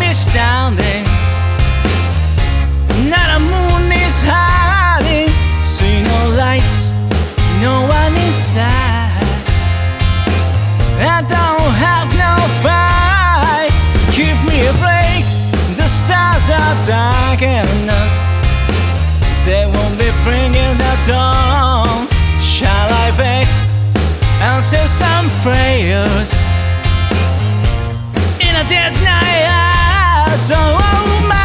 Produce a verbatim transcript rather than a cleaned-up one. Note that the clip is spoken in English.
be standing. Not a moon is hiding. See no lights, no one inside. I don't have no fight. Give me a break. The stars are dark enough. They won't be bringing the dawn. Shall I beg and say some prayers in a dead night? So oh, my